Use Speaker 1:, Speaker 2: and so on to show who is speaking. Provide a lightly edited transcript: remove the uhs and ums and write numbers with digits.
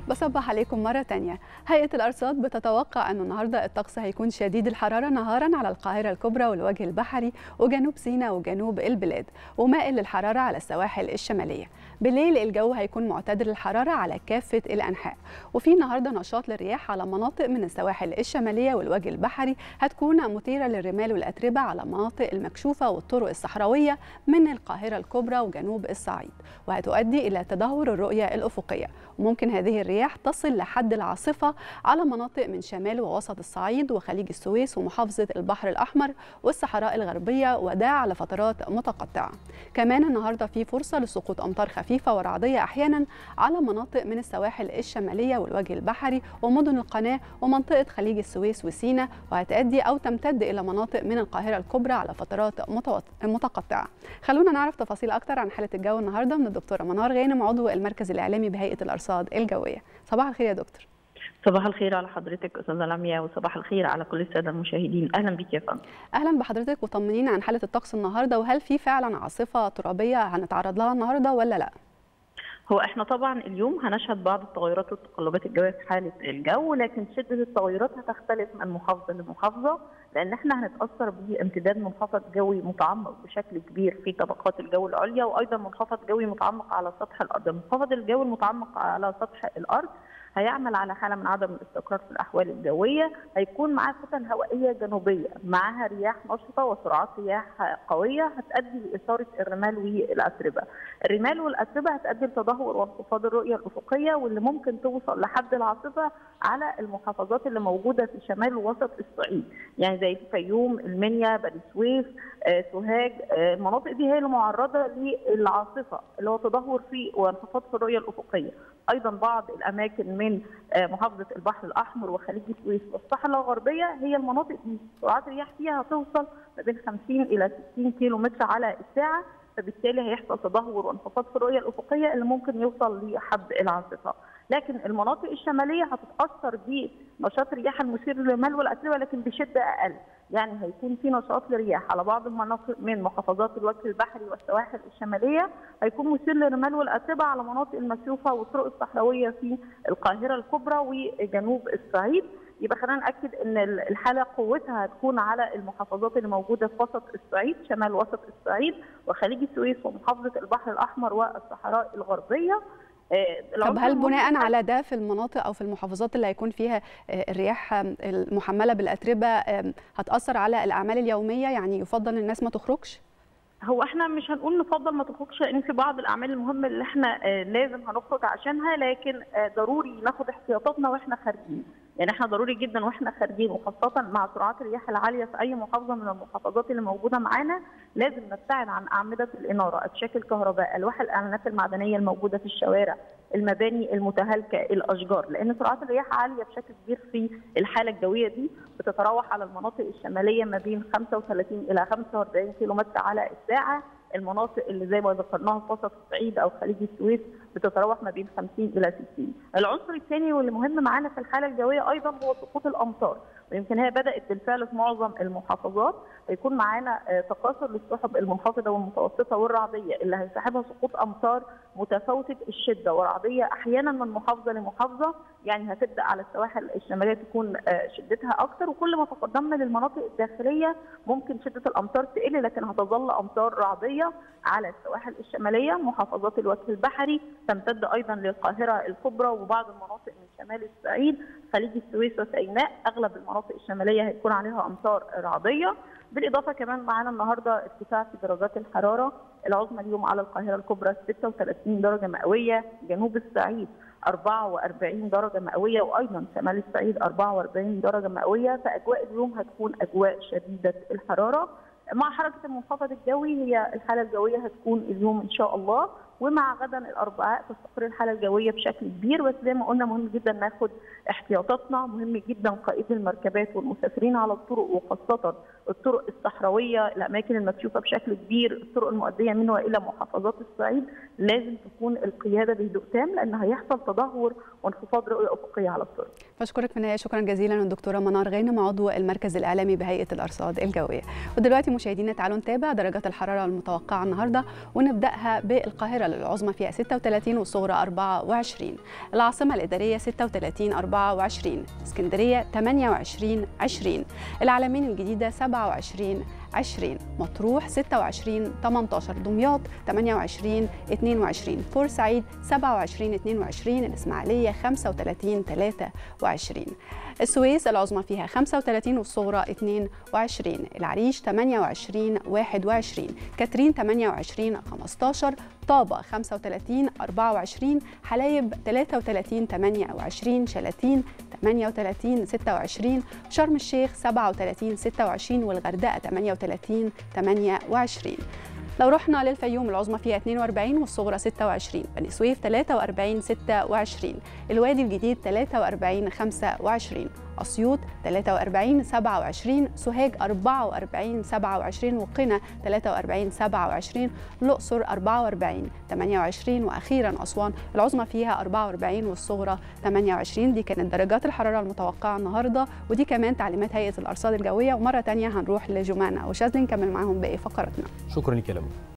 Speaker 1: بصبح عليكم مرة تانية. هيئة الأرصاد بتتوقع أن النهاردة الطقس هيكون شديد الحرارة نهارا على القاهرة الكبرى والوجه البحري وجنوب سيناء وجنوب البلاد، ومائل للحرارة على السواحل الشمالية. بالليل الجو هيكون معتدل الحرارة على كافة الأنحاء، وفي النهاردة نشاط للرياح على مناطق من السواحل الشمالية والوجه البحري هتكون مثيرة للرمال والأتربة على المناطق المكشوفة والطرق الصحراوية من القاهرة الكبرى وجنوب الصعيد، وهتؤدي إلى تدهور الرؤية الأفقية. وممكن هذه الرياح تصل لحد العاصفة على مناطق من شمال ووسط الصعيد وخليج السويس ومحافظة البحر الأحمر والصحراء الغربية، وده على فترات متقطعة. كمان النهاردة في فرصة لسقوط أمطار خفيفة ورعدية أحيانا على مناطق من السواحل الشمالية والوجه البحري ومدن القناة ومنطقة خليج السويس وسيناء، وهتؤدي أو تمتد إلى مناطق من القاهرة الكبرى على فترات متقطعة. خلونا نعرف تفاصيل أكتر عن حالة الجو النهاردة من الدكتورة منار غانم، عضو المركز الإعلامي بهيئة الأرصاد الجوية. صباح الخير يا دكتور.
Speaker 2: صباح الخير على حضرتك استاذه لميا، وصباح الخير على كل الساده المشاهدين. اهلا بك يا فندم.
Speaker 1: اهلا بحضرتك، وطمنينا عن حاله الطقس النهارده، وهل في فعلا عاصفه ترابيه هنتعرض لها النهارده ولا لا؟
Speaker 2: هو احنا طبعا اليوم هنشهد بعض التغيرات والتقلبات الجويه في حاله الجو، لكن شده التغيرات هتختلف من محافظه لمحافظه، لان احنا هنتاثر بامتداد منخفض جوي متعمق بشكل كبير في طبقات الجو العليا، وايضا منخفض جوي متعمق على سطح الارض. المنخفض الجوي المتعمق على سطح الارض هيعمل على حاله من عدم الاستقرار في الاحوال الجويه، هيكون معاه فتن هوائيه جنوبيه معاها رياح نشطه وسرعات رياح قويه هتؤدي لاثاره الرمال والاتربه. الرمال والاتربه هتؤدي لتدهور وانخفاض الرؤيه الافقيه، واللي ممكن توصل لحد العاصفه على المحافظات اللي موجوده في شمال ووسط الصعيد، يعني زي الفيوم، المنيا، بني سويف، سوهاج. المناطق دي هي المعرضه للعاصفه اللي هو تدهور في وانخفاض في الرؤيه الافقيه. ايضا بعض الاماكن من محافظه البحر الاحمر وخليج السويس والصحراء الغربيه هي المناطق دي سرعات الرياح فيها هتوصل ما بين 50 الى 60 كيلو متر على الساعه، فبالتالي هيحصل تدهور وانخفاض في الرؤيه الافقيه اللي ممكن يوصل لحد العاصفه. لكن المناطق الشماليه هتتاثر بنشاط الرياح المثير للرمال والاتربه لكن بشده اقل، يعني هيكون في نشاط للرياح على بعض المناطق من محافظات الوجه البحري والسواحل الشماليه، هيكون مثير للرمال والاتربه على مناطق المكشوفه والطرق الصحراويه في القاهره الكبرى وجنوب الصعيد. يبقى خلينا ناكد ان الحاله قوتها هتكون على المحافظات اللي موجوده في وسط الصعيد، شمال وسط الصعيد وخليج السويس ومحافظه البحر الاحمر والصحراء الغربيه.
Speaker 1: طب هل بناء على ده في المناطق او في المحافظات اللي هيكون فيها الرياح المحمله بالاتربه هتاثر على الاعمال اليوميه؟ يعني يفضل الناس ما تخرجش؟
Speaker 2: هو احنا مش هنقول نفضل ما تخرجش، لان في بعض الاعمال المهمه اللي احنا لازم هنخرج عشانها، لكن ضروري ناخد احتياطاتنا واحنا خارجين. يعني احنا ضروري جدا واحنا خارجين، وخاصه مع سرعات الرياح العاليه في اي محافظه من المحافظات اللي موجوده معانا، لازم نبتعد عن اعمده الاناره، اشكال الكهرباء، الواح الاعلانات المعدنيه الموجوده في الشوارع، المباني المتهالكه، الاشجار، لان سرعات الرياح عاليه بشكل كبير في الحاله الجويه دي، بتتراوح على المناطق الشماليه ما بين 35 الى 45 كيلو متر على الساعه. المناطق اللي زي ما ذكرناها في وسط الصعيد او خليج السويس بتتراوح ما بين 50 الى 60. العنصر الثاني واللي مهم معانا في الحاله الجويه ايضا هو سقوط الامطار، ويمكن هي بدات بالفعل في معظم المحافظات. هيكون معانا تكاثر للسحب المنخفضه والمتوسطه والرعديه اللي هيصاحبها سقوط امطار متفاوته الشده ورعديه احيانا من محافظه لمحافظه، يعني هتبدا على السواحل الشماليه تكون شدتها اكثر، وكل ما تقدمنا للمناطق الداخليه ممكن شده الامطار تقل، لكن هتظل امطار رعديه على السواحل الشماليه، محافظات الوجه البحري، تمتد ايضا للقاهره الكبرى وبعض المناطق من شمال الصعيد، خليج السويس وسيناء. اغلب المناطق الشماليه هيكون عليها امطار رعديه. بالاضافه كمان معانا النهارده ارتفاع في درجات الحراره، العظمى اليوم على القاهره الكبرى 36 درجه مئويه، جنوب الصعيد 44 درجه مئويه، وايضا شمال الصعيد 44 درجه مئويه. فاجواء اليوم هتكون اجواء شديده الحراره. مع حركه المنخفض الجوي هي الحاله الجويه هتكون اليوم ان شاء الله، ومع غدا الاربعاء تستقر الحاله الجويه بشكل كبير. بس زي ما قلنا مهم جدا ناخد احتياطاتنا، مهم جدا قائدي المركبات والمسافرين على الطرق وخاصه الطرق الصحراويه، الاماكن المكشوفه بشكل كبير، الطرق المؤديه من والى محافظات الصعيد، لازم تكون القياده بهدوء تام لان هيحصل تدهور وانخفاض رؤيه افقيه على الطرق.
Speaker 1: بشكرك في النهايه شكرا جزيلا الدكتوره منار غانم، عضو المركز الاعلامي بهيئه الارصاد الجويه. ودلوقتي مشاهدينا تعالوا نتابع درجات الحراره المتوقعه النهارده، ونبداها بالقاهره العظمى فيها 36 والصغرى 24. العاصمة الإدارية 36 24. اسكندرية 28 20. العلمين الجديدة 27 20. مطروح 26 18. دمياط 28 22. بورسعيد 27 22. الإسماعيلية 35 23. السويس العظمى فيها 35 والصغرى 22. العريش 28 21. كاترين 28 15. طابة 35 24. حلايب 33 28. شلاتين 38 26. شرم الشيخ 37 26. والغردقة 38 28. لو رحنا للفيوم العظمى فيها 42 والصغرى 26. بني سويف 43 26. الوادي الجديد 43 25. أسيوط 43 27. سوهاج 44 27. وقنا 43 27. الأقصر 44 28. وأخيرا أسوان العظمى فيها 44 والصغرى 28. دي كانت درجات الحرارة المتوقعة النهاردة، ودي كمان تعليمات هيئة الأرصاد الجوية. ومرة تانية هنروح لجمانة وشاذلي نكمل معاهم باقي فقراتنا.
Speaker 3: شكرا لك يا لمى.